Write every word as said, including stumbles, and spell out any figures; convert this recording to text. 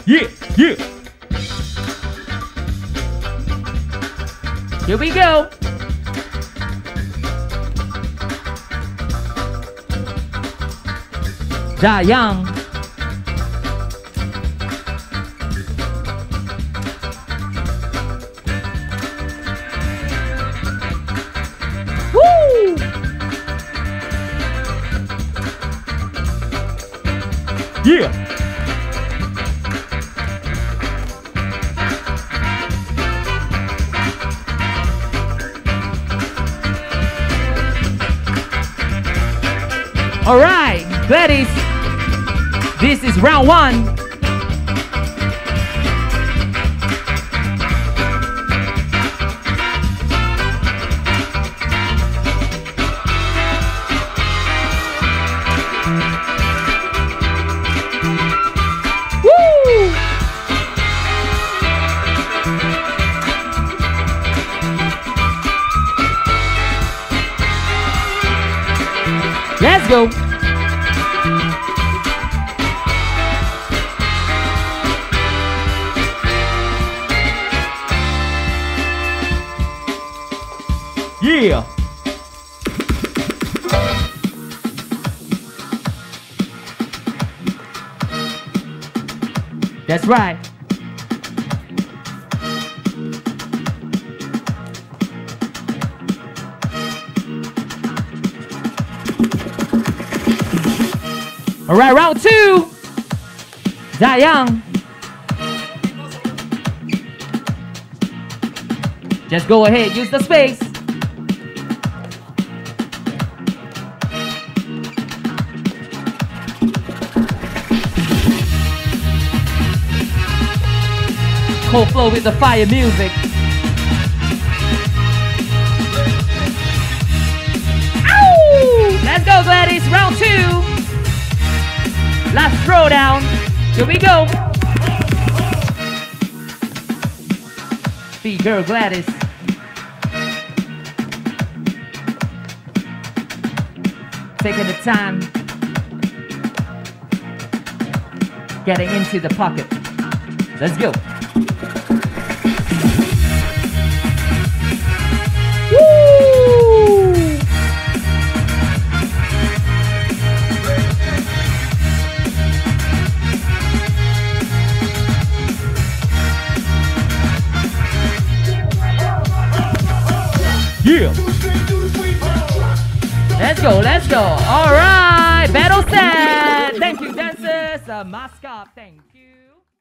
Yeah, yeah. Here we go. Dayang. Woo! Yeah. All right, Gladys. This is round one. Woo! Let's go. Yeah. That's right. All right, round two. Dayang. Just go ahead, use the space. KoFlow with the fire music. Ow! Let's go, Gladys. Round two. Last throwdown. Here we go. Big girl Gladys. Taking the time. Getting into the pocket. Let's go. Woo! Yeah. Let's go, let's go. All right, battle set. Thank you, dancers. Uh, mascot, thank you.